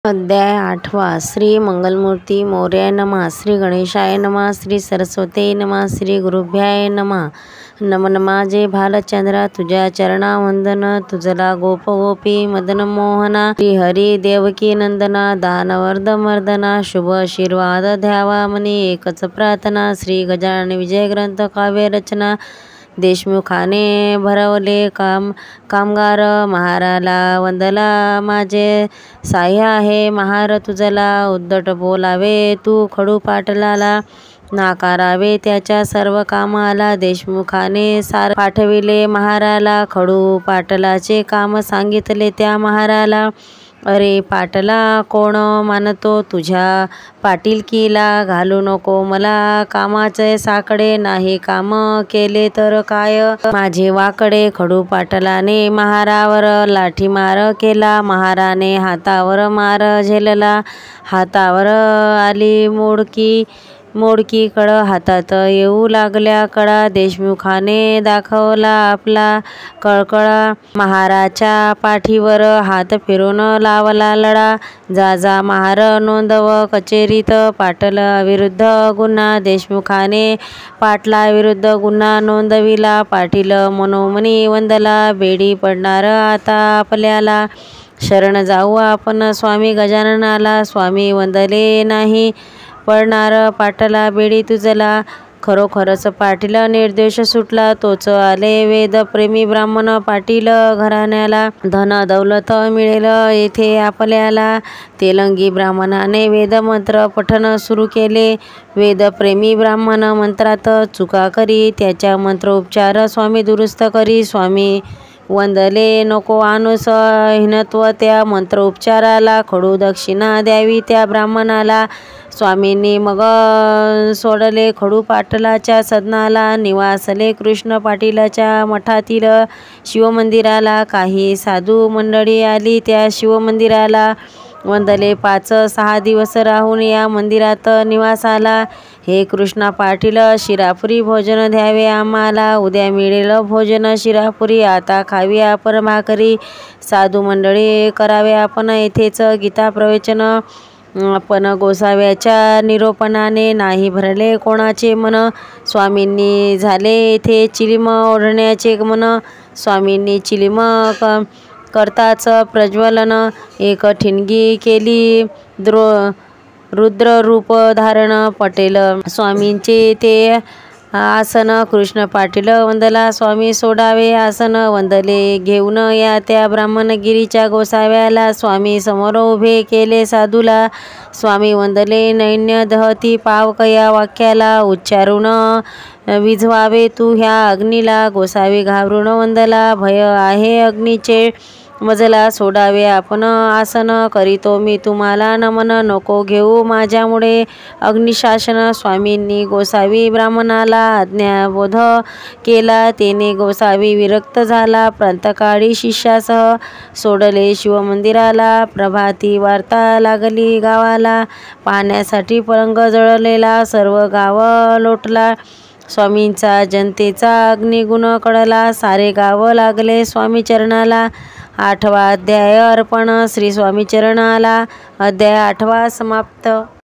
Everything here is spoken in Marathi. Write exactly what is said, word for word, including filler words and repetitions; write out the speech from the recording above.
अध्याय आठवा. श्री मंगलमूर्ती मोरयाय नमः. श्री गणेशाय नमः. श्री सरस्वतीये नमः. श्री गुरुभ्याय नमः. नमन माझे भालचंद्रा तुझ्या चरणा वंदन, तुझला गोप गोपी मदन मोहना, श्री हरी देवकी नंदना, दानवर्द मर्दना, शुभ आशीर्वाद द्यावा मनी एकच प्रार्थना. श्री गजानन विजय ग्रंथ काव्य रचना. देशमुखाने भरवले काम कामगार, महाराला वंदला माझे साह्य आहे महार तुझला. उद्धट बोलावे तू खडू पाटलाला, नाकारावे त्याच्या सर्व कामाला. देशमुखाने सार पाठविले महाराला, खडू पाटलाचे काम सांगितले त्या महाराला. अरे पाटला कोण मानतो तुझ्या पाटीलकीला, घालू नको मला कामाचे साकडे, नाही काम केले तर काय माझे वाकडे. खडू पाटलाने महारावर लाठी मार केला, महाराने हातावर मार झेलला. हातावर आली मोडकी मोडकी कड, हातात येऊ लागल्या कडा. देशमुखाने दाखवला आपला कळकळा, महाराच्या पाठीवर हात फिरून लावला लढा. जा जा महार नोंदव कचेरीत, पाटल विरुद्ध गुन्हा. देशमुखाने पाटला विरुद्ध गुन्हा नोंदविला, पाटील मनोमनी वंदला. बेडी पडणार आता आपल्याला, शरण जाऊ आपण स्वामी गजाननाला. स्वामी वंदले नाही पडणार पाटला बेडी तुझला. खरोखरच पाटील निर्दोष सुटला, तोच आले वेद प्रेमी ब्राह्मण पाटील घराण्याला. धन दौलत मिळेल येथे आपल्याला. तेलंगी ब्राह्मणाने वेद मंत्र पठण सुरू केले. वेद प्रेमी ब्राह्मण मंत्रात चुका करी, त्याच्या मंत्रोपचार स्वामी दुरुस्त करी. स्वामी वंदले नको आणूस हिनत्व त्या मंत्रोपचाराला, खडू दक्षिणा द्यावी त्या ब्राह्मणाला. स्वामींनी मग सोडले खडू पाटलाच्या सदनाला, निवासले कृष्ण पाटीलाच्या मठातील शिवमंदिराला. काही साधू मंडळी आली त्या शिवमंदिराला, वंदले पाच सहा दिवस राहून या मंदिरात निवासाला. हे कृष्णा पाटील शिरापुरी भोजन द्यावे आम्हाला, उद्या मिळेल भोजन शिरापुरी, आता खावी आपण भाकरी. साधू मंडळी करावे आपण येथेच गीता प्रवचन, पण गोसाव्याच्या निरोपणाने नाही भरले कोणाचे मन. स्वामींनी झाले येथे चिलीम ओढण्याचे मन, स्वामींनी चिलीम करताच प्रज्वलन, एक ठिणगी केली द्रो रुद्र रूप धारण. पटेल स्वामींचे ते आसन, कृष्ण पाटील वंदला स्वामी सोडावे आसन. वंदले घेऊन या त्या ब्राह्मणगिरीच्या गोसाव्याला, स्वामी समोर उभे केले साधूला. स्वामी वंदले नैन्य दहती पावक या वाक्याला, उच्चारून विझवावे तू ह्या अग्नीला. गोसावी घाबरून वंदला, भय आहे अग्नीचे मजला, सोडावे आपण आसन. करीतो मी तुम्हाला नमन, नको घेऊ माझ्यामुळे अग्निशासन. स्वामींनी गोसावी ब्राह्मणाला आज्ञाबोध केला, तेने गोसावी विरक्त झाला. प्रांतकाळी शिष्यासह सोडले शिवमंदिराला, प्रभाती वार्ता लागली गावाला. पाहण्यासाठी पलंग जळलेला सर्व गाव लोटला, स्वामींचा जनतेचा अग्निगुण कळला. सारे गाव लागले स्वामी चरणाला. आठवा अध्याय अर्पण श्री स्वामी चरणाला. अध्याय आठवा समाप्त.